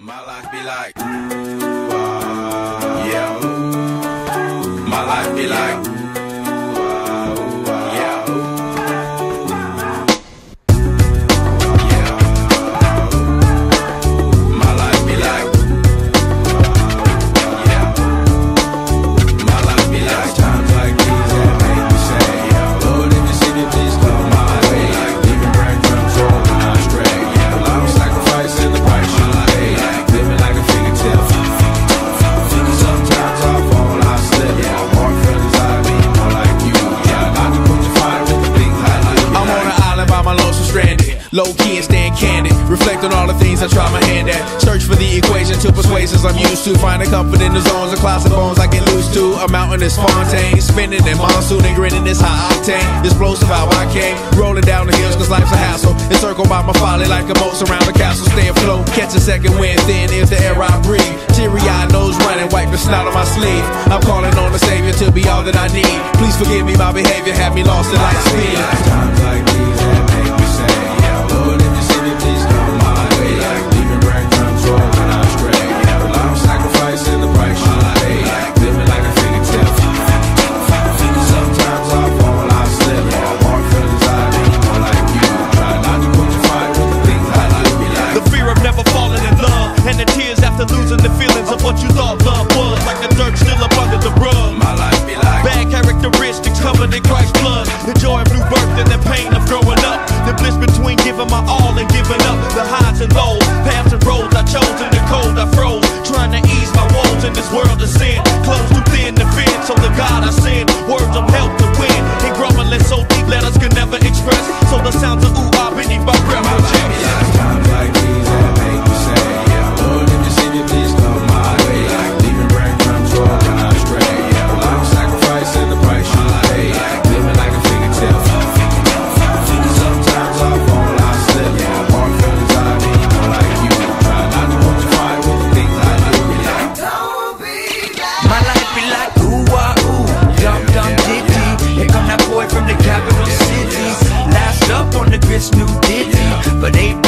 My life be like, yeah. My life be like, yeah. Yeah. My life be like, yeah. My life be like times like these that make me say, yeah. Lord, if you see me, please come my way. Like leaving brain control when I stray. Yeah, a lot of sacrifice in the price you pay. Like living like a fingertip. Sometimes I fall, I slip. Yeah, more feelings I be more like you. Yeah, not to put your fire with the things I do. I'm on an island by my lonesome stranded. Low key and staying candid. Reflect on all the things I try my hand at. Search for the equation to persuasions I'm used to. Finding comfort in the zones of clouds and bones I get loose to. A mountain is Fontaine. Spinning in monsoon and grinning this high octane. Explosive how I came. Rolling down the hills cause life's a hassle. Encircled by my folly like a moat around the castle. Stay afloat. Catch a second wind. Thin is the air I breathe. Teary-eyed nose running. Wipe the snot on my sleeve. I'm calling on the Savior to be all that I need. Please forgive me my behavior. Had me lost in light speed. Times like these that make me say, yeah, Lord, if you see me, please come my way. Like leaving brain control when I stray. Yeah, a lot of sacrifice in the price you pay. Like living like a fingertip. Sometimes I fall, I slip. Yeah, more feelings I be more like you. Try not to put your fire with the things I do. The fear of never falling in love, and the tears after losing the feelings of what you thought love was. Like the dirt still up under the rug. My life be like bad characteristics covered in Christ's blood. The joy of new birth and the pain of growing up. The bliss between giving my all and giving up. The highs and lows, paths and roads I chose. In the cold I froze, trying to ease my woes in this world of sin. Close too thin to fit, so the God I send words of help to win. And grumbling so deep letters can never express. So the sounds of ooh ah beneath my breath will check. times like these that make me say, yeah, Lord, if you see me, please come my way. Like leaving brain control when I stray. Yeah, a lot of sacrifice in the price you pay. Like living like a fingertip. Sometimes I fall, I slip. Yeah, more feelings I be more like you. Try not to put your fire with the things I do. Yeah. Don't be like my life be like ooh ah ooh, dum dum ditty. Here come that boy from the capital city. Last up on the grits, new ditty, but ain't